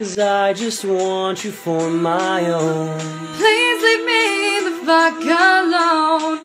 'Cause I just want you for my own. Please leave me the fuck alone.